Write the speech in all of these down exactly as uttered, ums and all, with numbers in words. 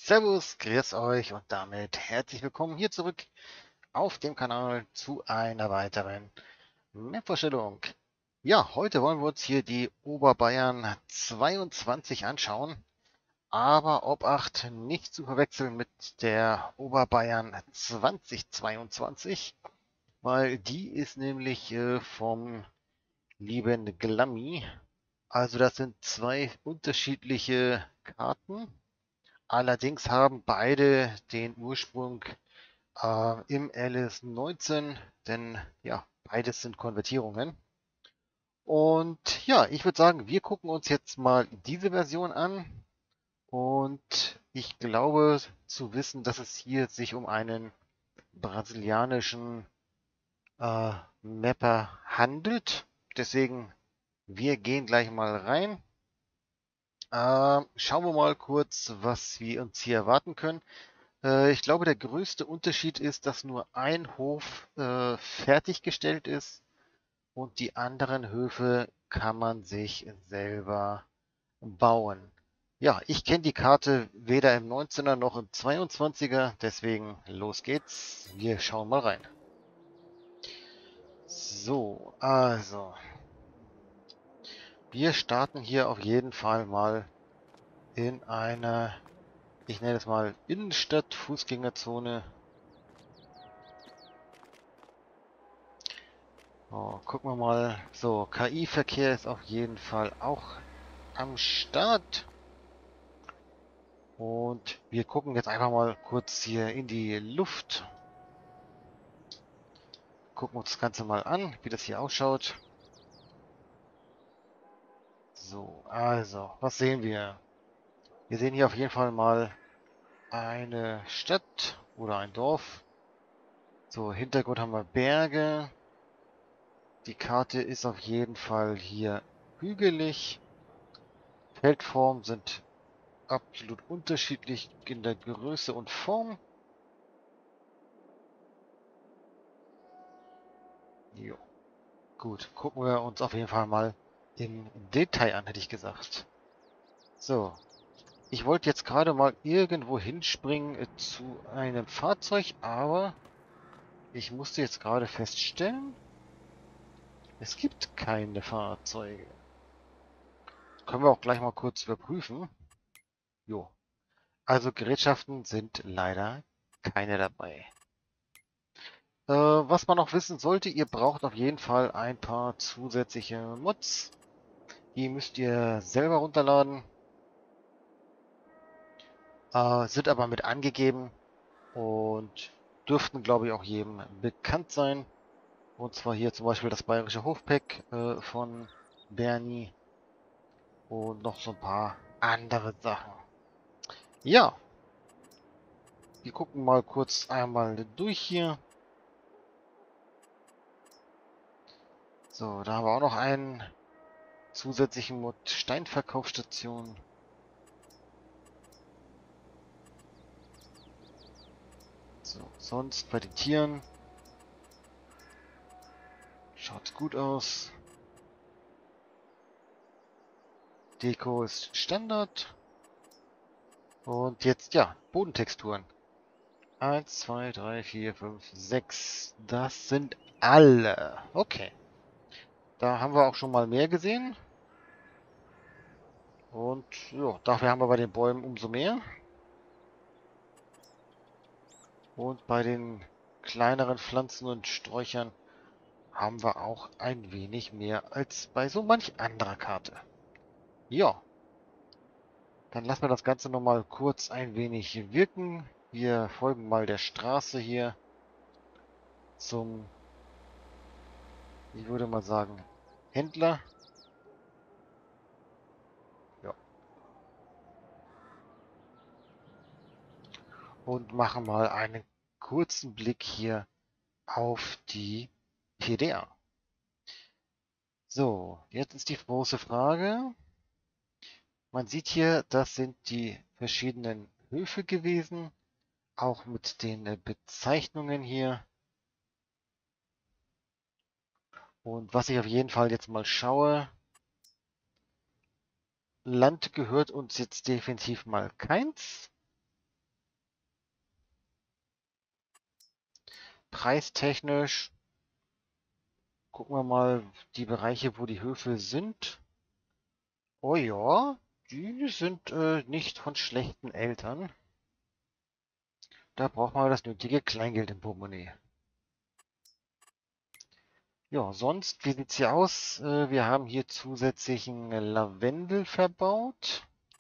Servus, grüß euch und damit herzlich willkommen hier zurück auf dem Kanal zu einer weiteren Map-Vorstellung. Ja, heute wollen wir uns hier die Oberbayern zweiundzwanzig anschauen, aber Obacht, nicht zu verwechseln mit der Oberbayern zweitausendzweiundzwanzig, weil die ist nämlich äh, vom lieben Glammy. Also das sind zwei unterschiedliche Karten. Allerdings haben beide den Ursprung äh, im L S neunzehn, denn ja, beides sind Konvertierungen. Und ja, ich würde sagen, wir gucken uns jetzt mal diese Version an. Und ich glaube zu wissen, dass es hier sich um einen brasilianischen äh, Mapper handelt. Deswegen, wir gehen gleich mal rein. Äh, schauen wir mal kurz, was wir uns hier erwarten können. Äh, ich glaube, der größte Unterschied ist, dass nur ein Hof äh, fertiggestellt ist und die anderen Höfe kann man sich selber bauen. Ja, ich kenne die Karte weder im neunzehner noch im zweiundzwanziger, deswegen los geht's. Wir schauen mal rein. So, also, wir starten hier auf jeden Fall mal in einer, ich nenne es mal Innenstadt, Fußgängerzone. Oh, gucken wir mal. So, K I-Verkehr ist auf jeden Fall auch am Start. Und wir gucken jetzt einfach mal kurz hier in die Luft. Gucken uns das Ganze mal an, wie das hier ausschaut. So, also, was sehen wir? Wir sehen hier auf jeden Fall mal eine Stadt oder ein Dorf. So, Hintergrund haben wir Berge. Die Karte ist auf jeden Fall hier hügelig. Feldformen sind absolut unterschiedlich in der Größe und Form. Jo. Gut, gucken wir uns auf jeden Fall mal im Detail an, hätte ich gesagt. So, ich wollte jetzt gerade mal irgendwo hinspringen äh, zu einem Fahrzeug, aber ich musste jetzt gerade feststellen, es gibt keine Fahrzeuge. Können wir auch gleich mal kurz überprüfen. Jo, also Gerätschaften sind leider keine dabei. Äh, was man noch wissen sollte, ihr braucht auf jeden Fall ein paar zusätzliche Mods. Die müsst ihr selber runterladen. Äh, sind aber mit angegeben und dürften, glaube ich, auch jedem bekannt sein. Und zwar hier zum Beispiel das bayerische Hofpack äh, von Bernie und noch so ein paar andere Sachen. Ja, wir gucken mal kurz einmal durch hier. So, da haben wir auch noch einen zusätzlichen Mod Steinverkaufsstation. So, sonst bei den Tieren schaut's gut aus. Deko ist Standard. Und jetzt, ja, Bodentexturen. Eins, zwei, drei, vier, fünf, sechs. Das sind alle. Okay. Da haben wir auch schon mal mehr gesehen. Und ja, dafür haben wir bei den Bäumen umso mehr. Und bei den kleineren Pflanzen und Sträuchern haben wir auch ein wenig mehr als bei so manch anderer Karte. Ja, dann lassen wir das Ganze nochmal kurz ein wenig wirken. Wir folgen mal der Straße hier zum, ich würde mal sagen, Händler. Ja. Und machen mal einen kurzen Blick hier auf die P D A. So, jetzt ist die große Frage. Man sieht hier, das sind die verschiedenen Höfe gewesen, auch mit den äh, Bezeichnungen hier. Und was ich auf jeden Fall jetzt mal schaue, Land gehört uns jetzt definitiv mal keins. preistechnisch gucken wir mal die Bereiche, wo die Höfe sind. Oh ja, die sind äh, nicht von schlechten Eltern. Da braucht man das nötige Kleingeld im Portemonnaie. Ja, sonst, wie sieht's hier aus? Äh, wir haben hier zusätzlichen Lavendel verbaut.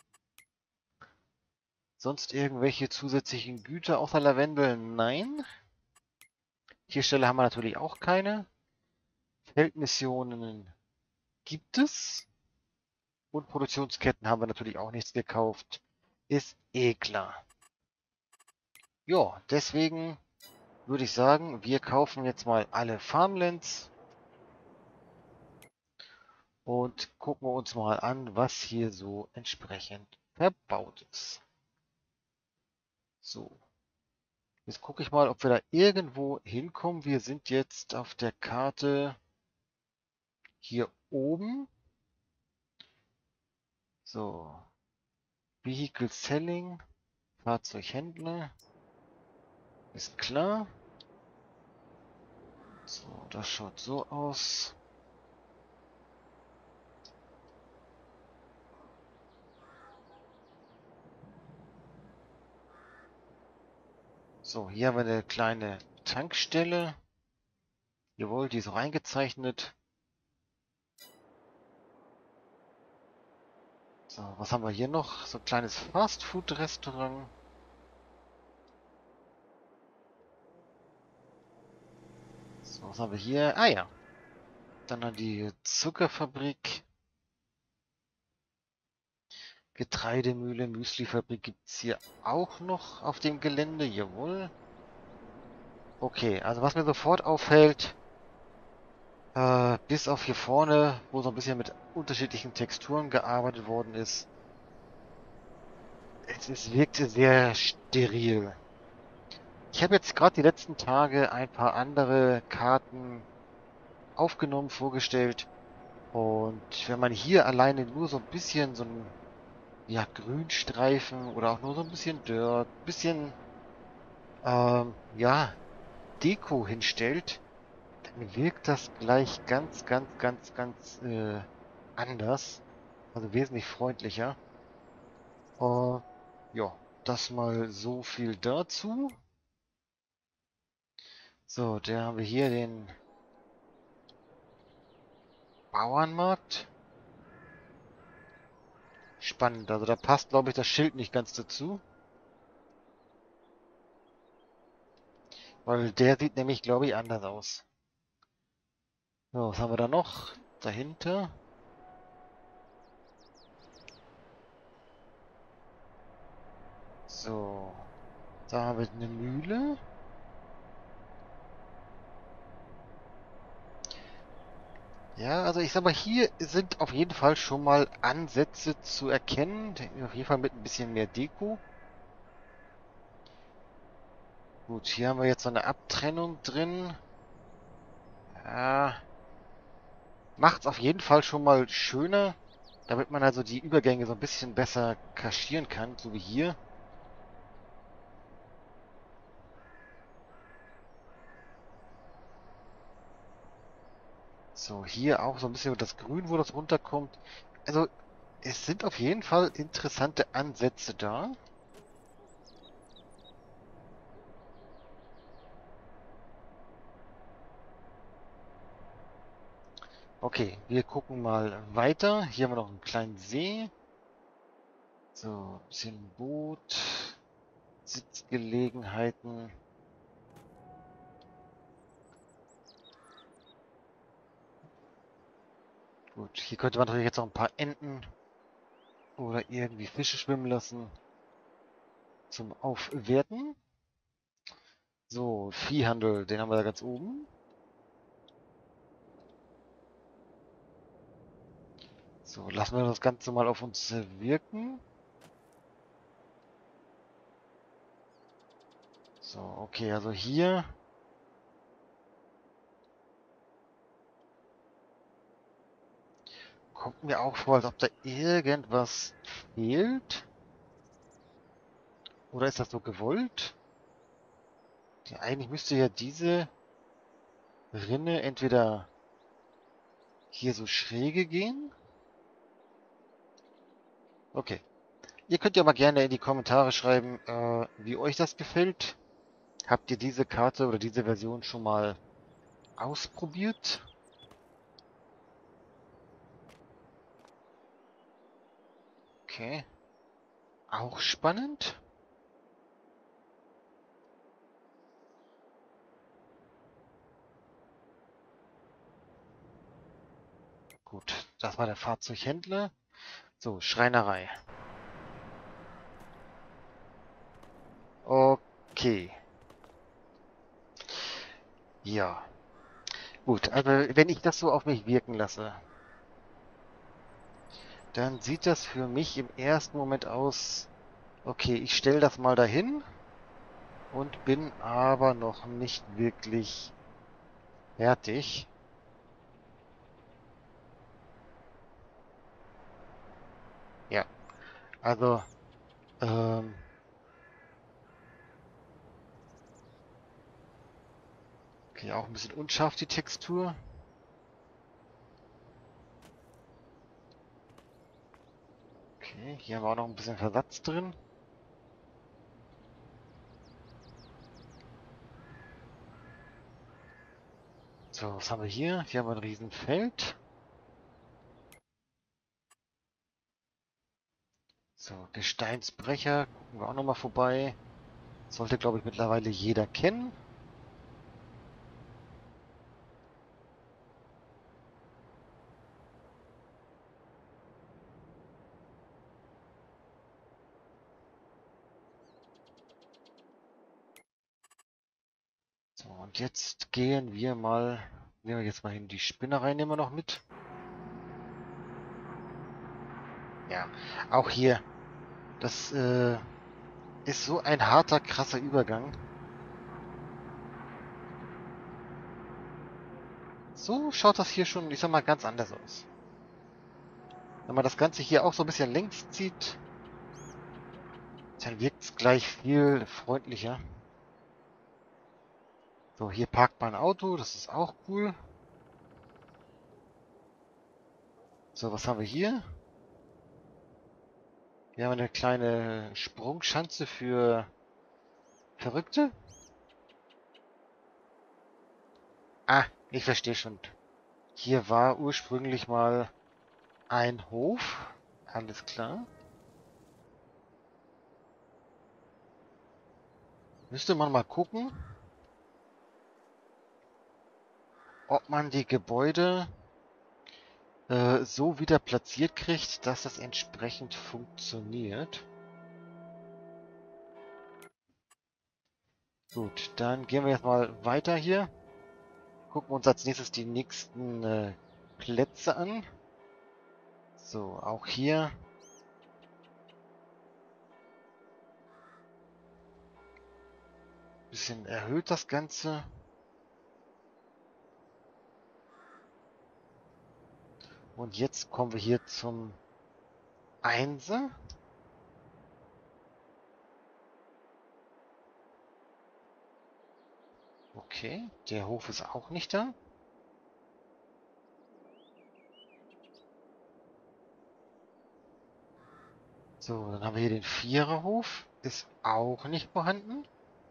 Sonst irgendwelche zusätzlichen Güter außer Lavendel? Nein. Tierstelle haben wir natürlich auch keine. Feldmissionen gibt es. Und Produktionsketten haben wir natürlich auch nichts gekauft. Ist eh klar. Ja, deswegen würde ich sagen, wir kaufen jetzt mal alle Farmlands. Und gucken wir uns mal an, was hier so entsprechend verbaut ist. So. Jetzt gucke ich mal, ob wir da irgendwo hinkommen. Wir sind jetzt auf der Karte hier oben. So. Vehicle Selling. Fahrzeughändler. Ist klar. So, das schaut so aus. So, hier haben wir eine kleine Tankstelle. Jawohl, die ist auch eingezeichnet. So, was haben wir hier noch? So ein kleines Fast-Food-Restaurant. So, was haben wir hier? Ah ja. Dann noch die Zuckerfabrik. Getreidemühle, Müslifabrik gibt es hier auch noch auf dem Gelände. Jawohl. Okay, also was mir sofort auffällt, äh, bis auf hier vorne, wo so ein bisschen mit unterschiedlichen Texturen gearbeitet worden ist, es, es wirkte sehr steril. Ich habe jetzt gerade die letzten Tage ein paar andere Karten aufgenommen, vorgestellt. Und wenn man hier alleine nur so ein bisschen so ein ja, Grünstreifen oder auch nur so ein bisschen Dirt, bisschen ähm, ja, Deko hinstellt, dann wirkt das gleich ganz, ganz, ganz, ganz äh, anders. Also wesentlich freundlicher. Äh, ja, das mal so viel dazu. So, dann haben wir hier den Bauernmarkt. Spannend, also da passt, glaube ich, das Schild nicht ganz dazu. Weil der sieht nämlich, glaube ich, anders aus. So, was haben wir da noch? Dahinter. So, da haben wir eine Mühle. Ja, also ich sag mal, hier sind auf jeden Fall schon mal Ansätze zu erkennen. Auf jeden Fall mit ein bisschen mehr Deko. Gut, hier haben wir jetzt so eine Abtrennung drin. Ja, macht's auf jeden Fall schon mal schöner, damit man also die Übergänge so ein bisschen besser kaschieren kann, so wie hier. So, hier auch so ein bisschen das Grün, wo das runterkommt. Also, es sind auf jeden Fall interessante Ansätze da. Okay, wir gucken mal weiter. Hier haben wir noch einen kleinen See. So, ein bisschen Boot. Sitzgelegenheiten. Gut, hier könnte man natürlich jetzt noch ein paar Enten oder irgendwie Fische schwimmen lassen zum Aufwerten. So, Viehhandel, den haben wir da ganz oben. So, lassen wir das Ganze mal auf uns wirken. So, okay, also hier kommt mir auch vor, als ob da irgendwas fehlt. Oder ist das so gewollt? Ja, eigentlich müsste ja diese Rinne entweder hier so schräge gehen. Okay. Ihr könnt ja mal gerne in die Kommentare schreiben, äh, wie euch das gefällt. Habt ihr diese Karte oder diese Version schon mal ausprobiert? Okay. Auch spannend. Gut, das war der Fahrzeughändler. So, Schreinerei. Okay. Ja. Gut, also wenn ich das so auf mich wirken lasse, dann sieht das für mich im ersten Moment aus, okay, ich stelle das mal dahin und bin aber noch nicht wirklich fertig. Ja, also, ähm, okay, auch ein bisschen unscharf die Textur. Okay, hier haben wir auch noch ein bisschen Versatz drin. So, was haben wir hier? Hier haben wir ein Riesenfeld. So, Gesteinsbrecher, gucken wir auch nochmal vorbei. Sollte, glaube ich, mittlerweile jeder kennen. So, und jetzt gehen wir mal, nehmen wir jetzt mal hin, die Spinnerei nehmen wir noch mit. Ja, auch hier, das äh, ist so ein harter, krasser Übergang. So schaut das hier schon, ich sag mal, ganz anders aus. Wenn man das Ganze hier auch so ein bisschen längs zieht, dann wirkt es gleich viel freundlicher. So, hier parkt mein Auto, das ist auch cool. So, was haben wir hier? Wir haben eine kleine Sprungschanze für Verrückte. Ah, ich verstehe schon. Hier war ursprünglich mal ein Hof. Alles klar. Müsste man mal gucken, ob man die Gebäude äh, so wieder platziert kriegt, dass das entsprechend funktioniert. Gut, dann gehen wir jetzt mal weiter hier. Gucken wir uns als nächstes die nächsten äh, Plätze an. So, auch hier. Bisschen erhöht das Ganze. Und jetzt kommen wir hier zum Einser. Okay, der Hof ist auch nicht da. So, dann haben wir hier den Viererhof. Ist auch nicht vorhanden.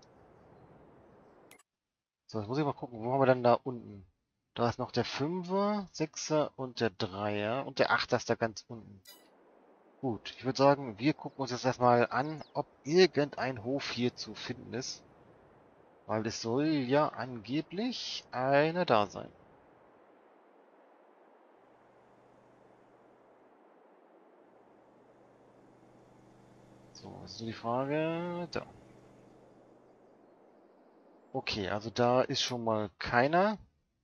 So, jetzt muss ich mal gucken, wo haben wir dann da unten? Da ist noch der Fünfer, Sechser und der Dreier und der Achter ist da ganz unten. Gut, ich würde sagen, wir gucken uns jetzt erstmal an, ob irgendein Hof hier zu finden ist. Weil es soll ja angeblich einer da sein. So, was ist so die Frage? Da. Okay, also da ist schon mal keiner.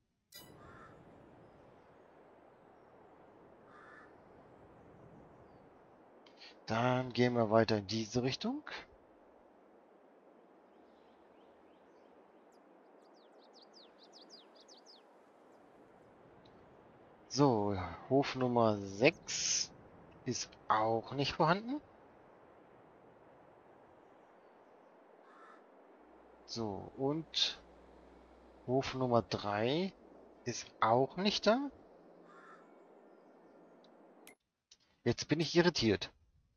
Dann gehen wir weiter in diese Richtung. So, Hof Nummer sechs ist auch nicht vorhanden. So, und Hof Nummer drei ist auch nicht da. Jetzt bin ich irritiert.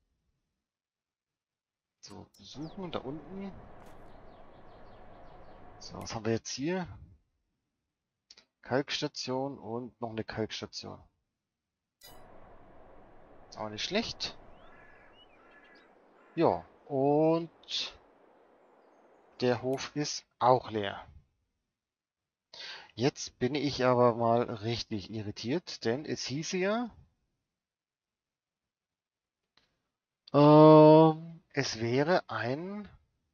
So, suchen da unten. So, was haben wir jetzt hier? Kalkstation und noch eine Kalkstation. Ist auch nicht schlecht. Ja, und der Hof ist auch leer. Jetzt bin ich aber mal richtig irritiert, denn es hieß ja, ähm, es wäre ein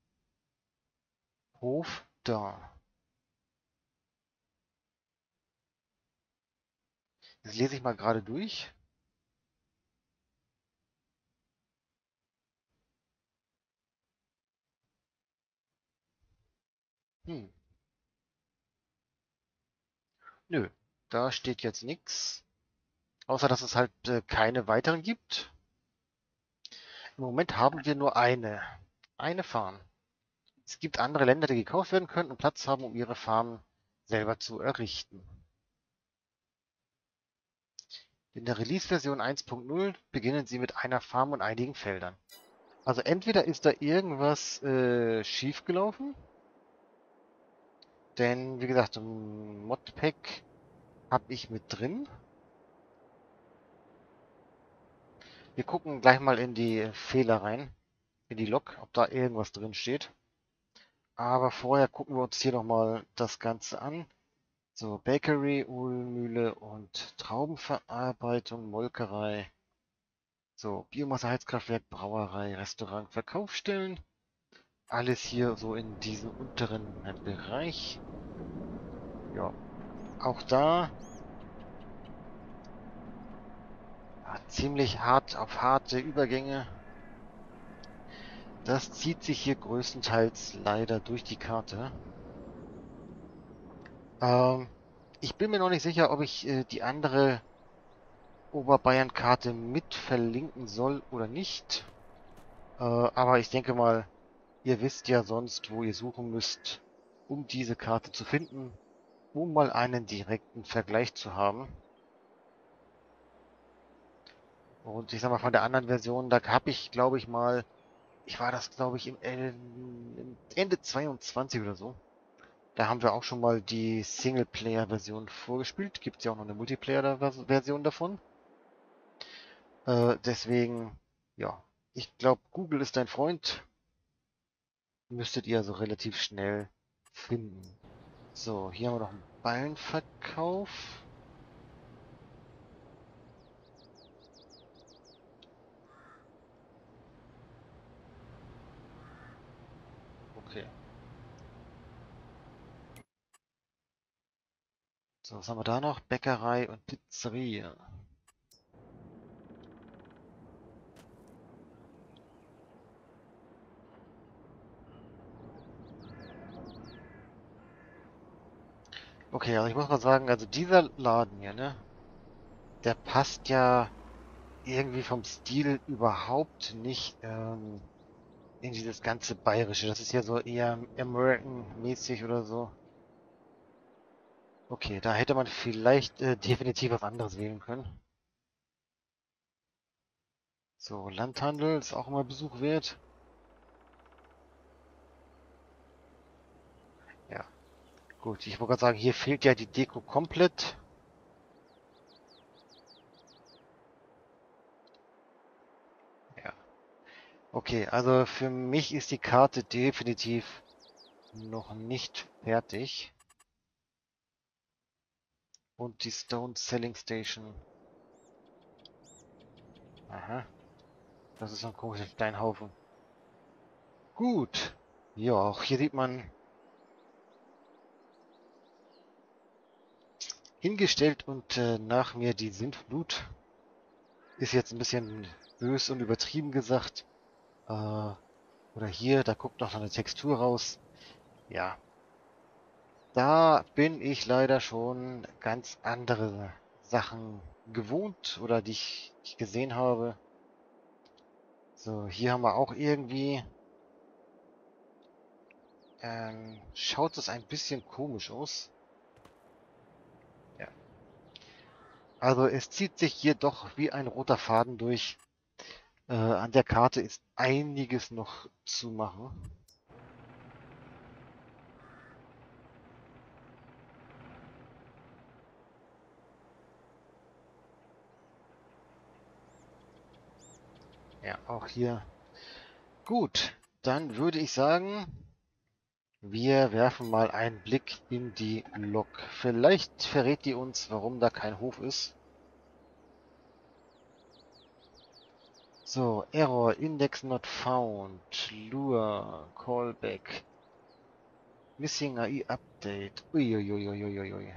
Hof da. Das lese ich mal gerade durch. Hm, nö, da steht jetzt nichts. Außer, dass es halt äh, keine weiteren gibt. Im Moment haben wir nur eine. Eine Farm. Es gibt andere Länder, die gekauft werden können und Platz haben, um ihre Farmen selber zu errichten. In der Release-Version eins Punkt null beginnen sie mit einer Farm und einigen Feldern. Also entweder ist da irgendwas äh, schiefgelaufen, denn wie gesagt, im Modpack habe ich mit drin. Wir gucken gleich mal in die Fehler rein, in die Log, ob da irgendwas drin steht. Aber vorher gucken wir uns hier nochmal das Ganze an. So, Bakery, Ölmühle und Traubenverarbeitung, Molkerei. So, Biomasse-Heizkraftwerk, Brauerei, Restaurant, Verkaufsstellen. Alles hier so in diesem unteren Bereich. Ja, auch da ja, ziemlich hart auf harte Übergänge. Das zieht sich hier größtenteils leider durch die Karte. Ähm, ich bin mir noch nicht sicher, ob ich äh, die andere Oberbayern-Karte mit verlinken soll oder nicht. Äh, aber ich denke mal, ihr wisst ja sonst, wo ihr suchen müsst, um diese Karte zu finden, um mal einen direkten Vergleich zu haben. Und ich sag mal, von der anderen Version, da habe ich, glaube ich mal, ich war das, glaube ich, im, äh, im Ende zweiundzwanzig oder so. Da haben wir auch schon mal die Singleplayer-Version vorgespielt. Gibt es ja auch noch eine Multiplayer-Version davon. Äh, deswegen, ja, ich glaube, Google ist dein Freund. Müsstet ihr also relativ schnell finden. So, hier haben wir noch einen Ballenverkauf. Okay. So, was haben wir da noch? Bäckerei und Pizzeria. Okay, also ich muss mal sagen, also dieser Laden hier, ne? Der passt ja irgendwie vom Stil überhaupt nicht ähm, in dieses ganze Bayerische. Das ist ja so eher American-mäßig oder so. Okay, da hätte man vielleicht äh, definitiv was anderes wählen können. So, Landhandel ist auch immer Besuch wert. Ja, gut. Ich wollte gerade sagen, hier fehlt ja die Deko komplett. Ja. Okay, also für mich ist die Karte definitiv noch nicht fertig. Und die Stone Selling Station. Aha, das ist so ein komischer Steinhaufen. Gut. Ja, auch hier sieht man hingestellt und äh, nach mir die Sintflut. Ist jetzt ein bisschen bös und übertrieben gesagt. Äh, oder hier, da guckt noch eine Textur raus. Ja, da bin ich leider schon ganz andere Sachen gewohnt oder die ich, die ich gesehen habe. So, hier haben wir auch irgendwie ähm, schaut es ein bisschen komisch aus. Ja. Also es zieht sich hier doch wie ein roter Faden durch. Äh, an der Karte ist einiges noch zu machen. Ja, auch hier. Gut, dann würde ich sagen, wir werfen mal einen Blick in die Lok. Vielleicht verrät die uns, warum da kein Hof ist. So, Error, Index not found, Lure, Callback, Missing A I Update. Uiuiuiuiui.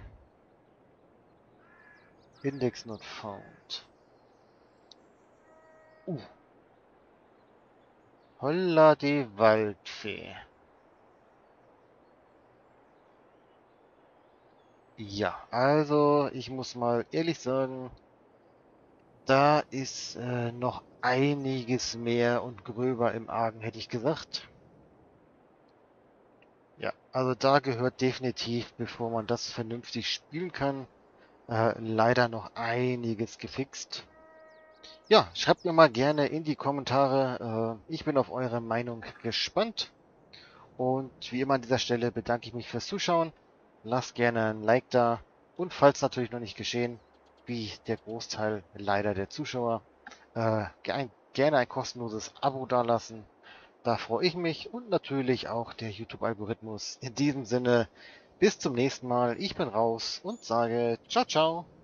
Index not found. Uh, holla die Waldfee. Ja, also ich muss mal ehrlich sagen, da ist äh, noch einiges mehr und gröber im Argen, hätte ich gesagt. Ja, also da gehört definitiv, bevor man das vernünftig spielen kann, äh, leider noch einiges gefixt. Ja, schreibt mir mal gerne in die Kommentare. Äh, ich bin auf eure Meinung gespannt. Und wie immer an dieser Stelle bedanke ich mich fürs Zuschauen. Lasst gerne ein Like da. Und falls natürlich noch nicht geschehen, wie der Großteil leider der Zuschauer, äh, ein, gerne ein kostenloses Abo dalassen. Da freue ich mich und natürlich auch der YouTube-Algorithmus. In diesem Sinne, bis zum nächsten Mal. Ich bin raus und sage ciao, ciao.